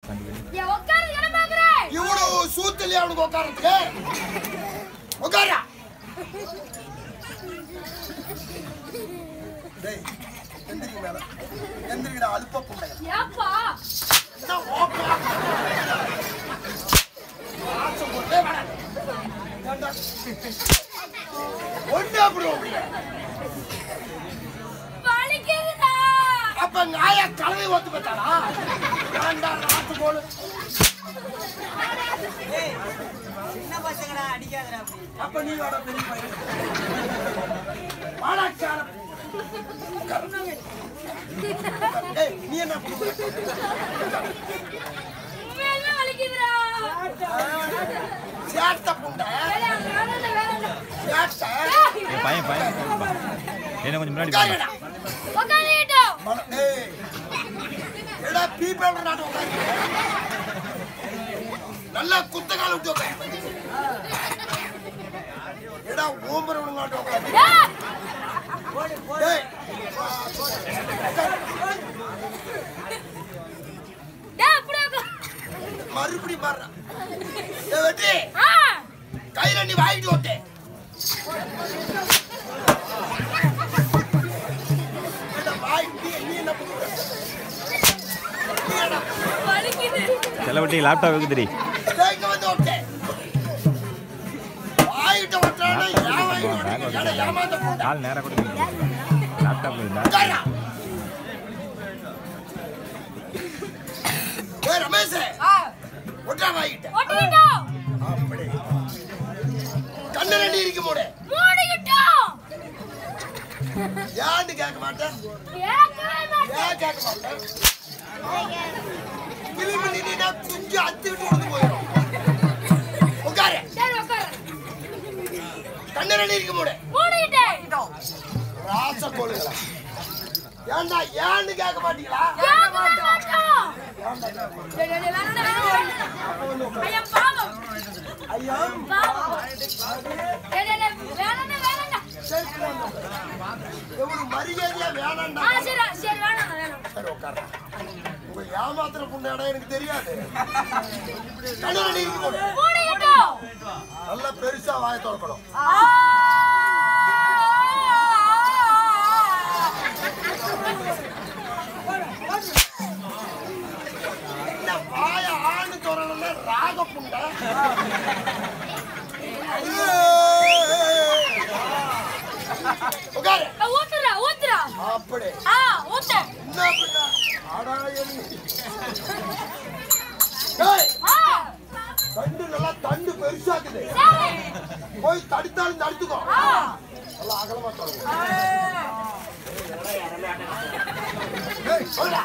இவ்வளவு சூத்திலே அவனுக்கு உட்காரத்துக்கு உட்காரா டேய் எந்திரிங்க மேல எந்திரிங்கடா அலுப்ப புண்டை ஏப்பா என்ன ஓப்பா ஆச்ச போட்டே வாடா ஏண்டா ஒண்ணே ப்ரோ வலிக்குதுடா அப்ப நாயா கலவை ஓத்து பத்தாடா ஏண்டா ஆச்ச போடு ஏய் சின்ன பசங்கடா அடிக்காதடா அப்ப நீ வாடா பெரிய பையன் வாடா சார ஏய் நீ என்ன மேல வலிக்குதுடா சேட்ட புண்டை சேட்ட பையன் என்ன கொஞ்சம் முன்னாடி உட்காருடா உட்கார்ந்துட்டோ ஏய் எடா பீப்பிள் நாட் உட்காரு நல்லா குத்தகால விட்டு உட்காரு எடா ஓம்பரவன நாட் உட்காரு ஏய் மறுபடி மாறா ஏய் வெட்டி கையில நீ வாங்கிட்டு ஓட்டே எடா வாங்கி நீ என்ன பண்ணுற வலிக்குது செலவட்டி லேப்டாப் வைக்குதுடி இங்க வந்து ஓட்டே வாங்கிட்டு ஓட்டறானே யா வாங்கிட்டு ஓட்டே எடா ஏமாந்த போடா கால் நேரா கூட லேப்டாப்ல இருந்தா உட்காரா ஏய் ரமேஷ் ஒட்டா வாங்கிட்ட ஓட்டிட்டோ அப்படி கண்ணு ரெடி இருக்கு மூடு மூடிட்டோ யான்னு கேட்க மாட்டேன் கேட்கவே மாட்டேன் ஏன் கேட்க மாட்டேன் கிளிமணி நீ நான் குஞ்சு அத்து விட்டு விழுந்து போயிடும் உட்காரு சரி உட்காரு கண்ணு ரெடி இருக்கு மூடு மூடிட்டேன் ராச கோளுங்களா ஏன்டா ஏன்னு கேட்க மாட்டீங்களா கேட்கவே மாட்டோம் டேய் டேய் வேணாம் ஐயா பாவம் ஐயோ பாவம் டேய் டேய் வேணாம் எவ்வளவு மரியாதையா வேணாண்டா சரி சரி வேணாம் சரி உட்காரு உங்க ஏமாத்துற புண்டையாடா எனக்கு தெரியாது கண்ணு ரெடி இருக்கு மூடு மூடிட்டோ நல்லா பெருசா வாயை திறக்கணும் என்ன வாய ஆணு திறக்கணும்னா ராக புண்டை உட்காரு ஊத்துறா ஊத்துறா அப்படி ஊத்து என்ன பண்ண ஆடா ஏய் தண்டு நல்லா தண்டு பெருசாக்குது போய் தடுத்தாலும் தடுத்துக்கோ நல்லா அகலமா தொடங்கும் ஏய் சொல்றா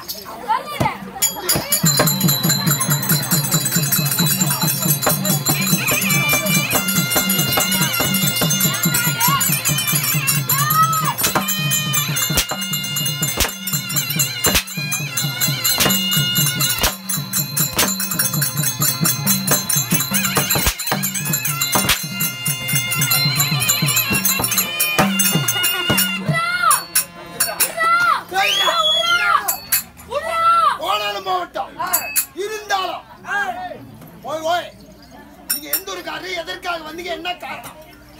போனாலும் போகட்டும் இருந்தாலும் போய் போய் நீங்க எந்த ஒரு காரியம் எதற்காக வந்தீங்க என்ன காரணம்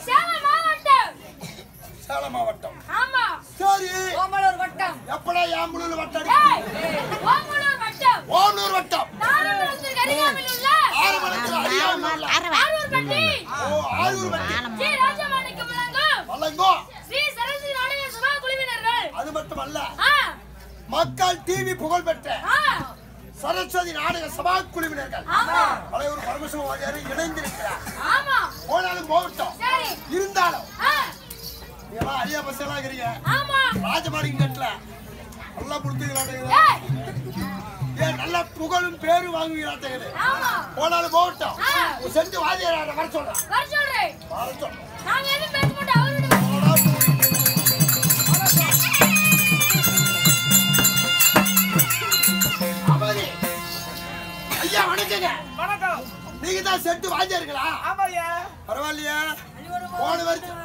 சேலம் மாவட்டம் ஆமா சரி ஓமலூர் வட்டம் எப்படா யாம்புலூர் வட்டம் ஓமலூர் வட்டம் ஓமலூர் வட்டம் நாரமலத்தில் அருகாமையில் உள்ள ஆறுமலத்தில் அருகாமையில் ஆரூர்பட்டி ஆறுபட்டி ஸ்ரீ ராஜமாணிக்கம் வழங்கோ ஸ்ரீ சரஸ்வதி நாடக சபா குழுவினர்கள் அது மட்டுமல்ல மக்கள் டிவி புகழ் பெற்ற சரஸ்வதி நாடக சபா குழுவினர்கள் தலைவர் பரமசிவாச்சாரி இணைந்திருக்கிறார் போனாலும் போகட்டும் இருந்தாலும் நீங்களாம் அரியா பஸ் எல்லாம் இருக்கிறீங்க ராஜமாணிக்கம் கட்டல நல்லா புடுத்துக்கிறாங்க ஏன் நல்ல புகழும் பேரும் வாங்குகிறாங்க போனாலும் போகட்டும் செஞ்சு வாதியார வர சொல்றேன் வர சொல்றேன் ஐயா வணக்கங்க வணக்கம் நீங்க தான் செட்டு வாங்கிருக்கீங்களா ஆமாய்யா பரவாயில்லையா போன வருஷம்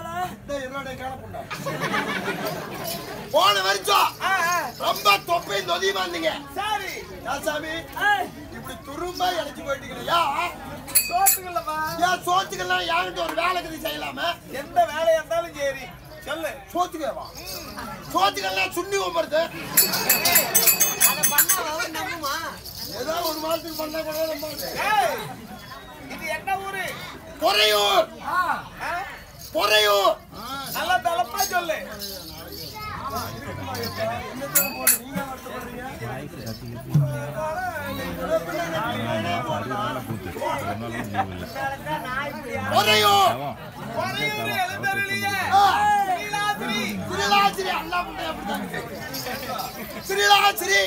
போன வருஷம் ரொம்ப தொப்பையும் நொதியுமா இருந்தீங்க சரி சாமி இப்படி சும்மா இடைச்சு போயிட்டீங்களா? சோத்துக்கல்லம்மா. ஏன் சோத்துக்கெல்லாம் என்கிட்ட ஒரு வேலை கதை செய்யலாமா? எந்த வேலையா இருந்தாலும் சரி சொல்லு. சோத்துக்கேவா? சோத்துக்கெல்லாம் சுண்ணி ஒம்பறது. அதை பண்ணா அவர் நம்புமா? ஏதோ ஒரு மாதத்துக்கு பண்ணா கூட நம்பாது. ஏய், இது என்ன ஊரு? பொறையூர். ஆ? பொறையூர். நல்லா தலப்பா சொல்லு. பொறையூர். பொறையூர் எழுந்தருளிய ஸ்ரீலாத்ரி. ஸ்ரீலாத்ரி. அல்லா முன்னே அப்படிதான். ஸ்ரீலாத்ரி.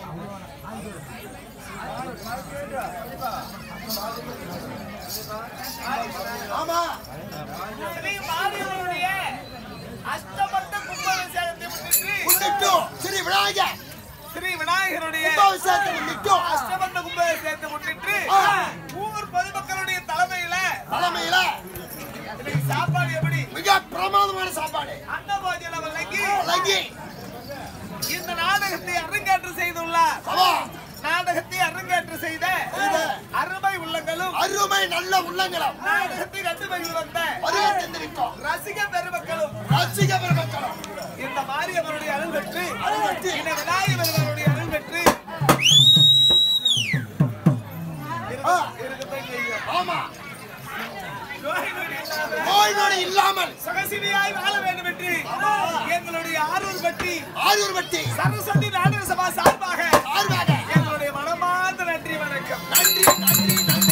ஆமா. ஸ்ரீ மாரியம்மனுடைய அஷ்டபந்த கும்பாபிஷேகத்தை முன்னிட்டு ஸ்ரீ விநாயகர். ஸ்ரீ விநாயகருடைய கும்பாபிஷேகத்தை முன்னிட்டு அஷ்டபந்த கும்பாபிஷேகத்தை முன்னிட்டு ஊர் பொதுமக்களுடைய தலைமையில இன்னைக்கு சாப்பாடு எப்படி? மிக பிரமாதமான சாப்பாடு. அன்னபோஜனம் வழங்கி இந்த நாடகத்தை அரங்கேற்றம் செய்துள்ளார். நாடகத்தை அரங்கேற்றம் செய்த அருமை உள்ளங்களும் அருமை நல்ல உள்ளங்களும் நாடகத்தை கண்டுபிடித்து வந்த ரசிக பெருமக்களும் இந்த மாரியம்மனுடைய அருள் பெற்று இந்த விநாயகர் பெருமானுடைய அருள் பெற்று ஆமா நோய் நொடி இல்லாமல் சகசினியாய் வாழ வேண்டும் என்று எங்களுடைய ஆரூர் பட்டி சரஸ்வதி நாடக சபா சார்பாக எங்களுடைய மனமார்ந்த நன்றி வணக்கம். நன்றி நன்றி நன்றி.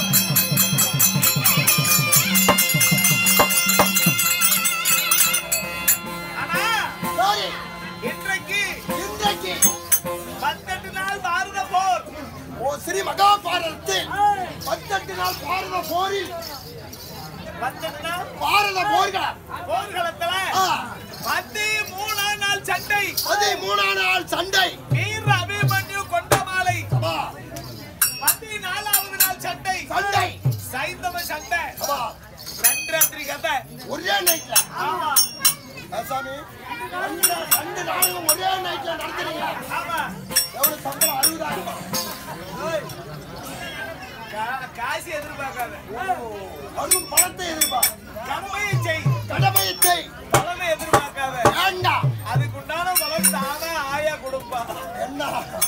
ஆனா சரி, இன்றைக்கு இன்றைக்கு 18 நாள் பாரத போர். ஸ்ரீ மகாபாரதத்தில் 18 நாள் பாரத போரில் 18 நாள் பாரத போர்களத்துல 13ஆம் நாள் சண்டை. 13ஆம் நாள் சண்டை. வீர அபிமன்யு கொண்ட மாலை. 14வது நாள் சண்டை. சைந்தவ சண்டை. ரெண்டு கதை ஒரே நைட்ல. ஆமா சாமி, ரெண்டு நாளும் ஒரே நைட்ல நடத்துறீங்க. ஆமா. எவ்வளவு சம்பளம்? 60,000. காசு எதிர்பார்க்காத. அதுவும் பணத்தை எதிர்பார்க்க. கடமையை செய். பலனை எதிர்பார்க்காத. வேண்டாம். அதுக்குண்டான பலன் தானே ஆயா கொடுப்பா. என்ன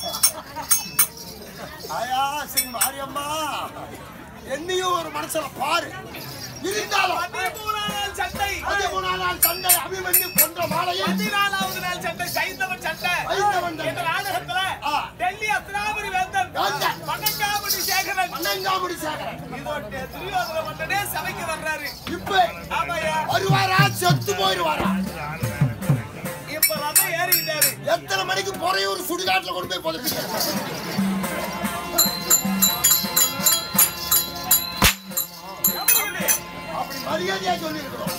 ஆயா? சரி மாரியம்மா, என்னையும் ஒரு மனசுல பாரு. இருந்தாலும் 13ஆம் நாள் சண்டை. 13ஆம் நாள் சண்டை அபிமன்யு கொன்ற மாலையில் 14வது நாள் சண்டை சைந்தவன் சண்டை. இந்த நாடகத்துல டெல்லி அத்திராபுரி வேந்தன் பனங்காமுடி சேகரன் இதோட துரியோதன மன்னனே சபைக்கு வர்றாரு. இப்ப ஆமாயா. வருவாரா? செத்து போயிருவாரா? இப்ப ரதம் ஏறிட்டாரு. எத்தனை மணிக்கு பொறையூர் சுடுகாட்டுல கொண்டு போய் புதைச்சிட்டு அப்படி மரியாதையா சொல்லி இருக்கிறோம்.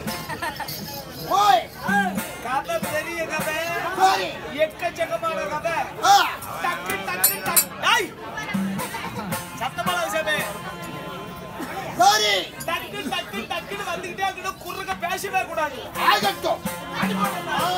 கதை பெரிய கதை. சரி. எக்கச்சக்கமான கதை. டக்கு டக்கு டக்கு. டேய் சத்தமான விஷயமே. சரி. டக்கு டக்கு டக்குன்னு வந்துகிட்டே இருக்கணும். குறுக்க பேசவே கூடாது. ஆகட்டும்.